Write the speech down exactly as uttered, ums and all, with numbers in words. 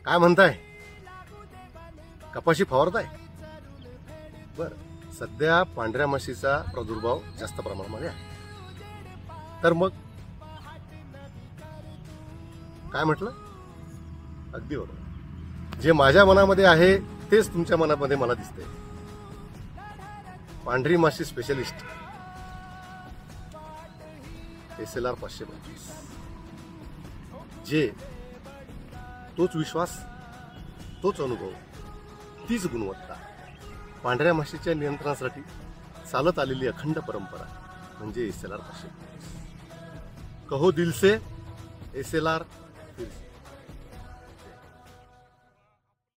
काय म्हणताय? कपाशी फवारताय? बर, सध्या पांढऱ्या माशीचा प्रादुर्भाव जास्त प्रमाणामध्ये आहे. तर मग काय म्हटलं? अगदी बरोबर. जे माझ्या मनामध्ये आहे तेच तुमच्या मनामध्ये मला दिसतंय. पांढरी माशी स्पेशलिस्ट एस एल आर पाचशे पंचवीस, जे तोच विश्वास, तोच अनुभव, तीच गुणवत्ता, पांढऱ्या माशीच्या नियंत्रणासाठी चालत आलेली अखंड परंपरा म्हणजे एस एल आर पाचशे पंचवीस. कहो दिल से एस एल आर